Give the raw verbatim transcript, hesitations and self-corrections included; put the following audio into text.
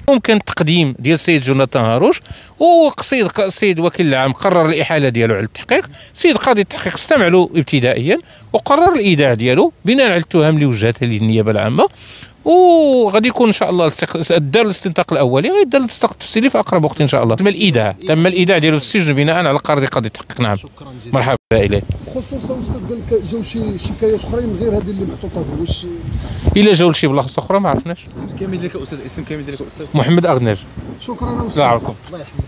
ممكن التقديم ديال السيد جوناثان هاروش، وقصيد السيد وكيل العام قرر الاحاله ديالو على التحقيق. السيد قاضي التحقيق استمع له ابتدائيا وقرر الايداع ديالو بناء على التهم اللي وجهتها ليه النيابه العامه، وغادي يكون ان شاء الله دار الاستنطاق الاولي، غيدار الاستنطاق التفصيلي في اقرب وقت ان شاء الله. تم الايداع تم الايداع ديالو في السجن بناء على قرار قاضي التحقيق. نعم مرحبا اليه. خصوصا استاذ قال لك جاو شي شكايات اخرين غير هذه اللي محطوطه به، واش الا جاو لشي بلاصه اخرى ما عرفناش. اسم كامل ديالك استاذ، اسم كامل ديالك استاذ؟ محمد اغناج. شكرا استاذ. الله يعاونكم. الله يحفظك.